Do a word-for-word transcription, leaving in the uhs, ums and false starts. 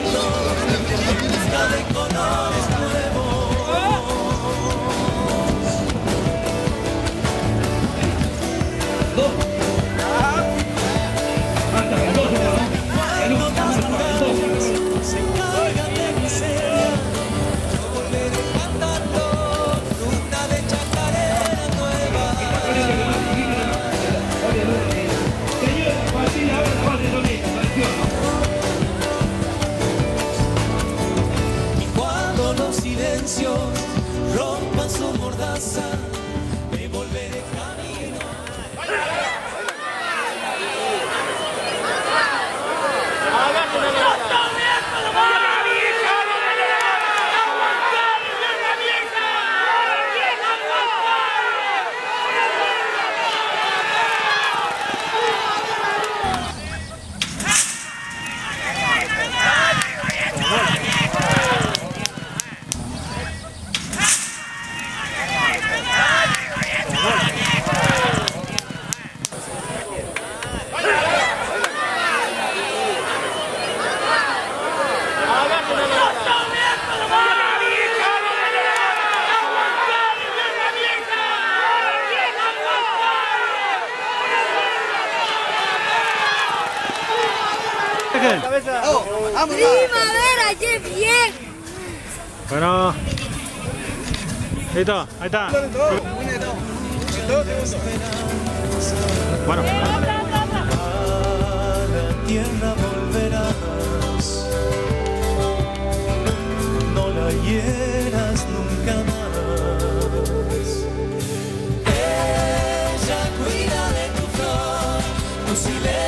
Rompan su mordaza, me volveré camino. Oh, primavera, qué bien. Bueno, listo, ahí está. Bueno. A la tierra volverás, no la hieras nunca más. Ella cuida de tu flor, tu silencio.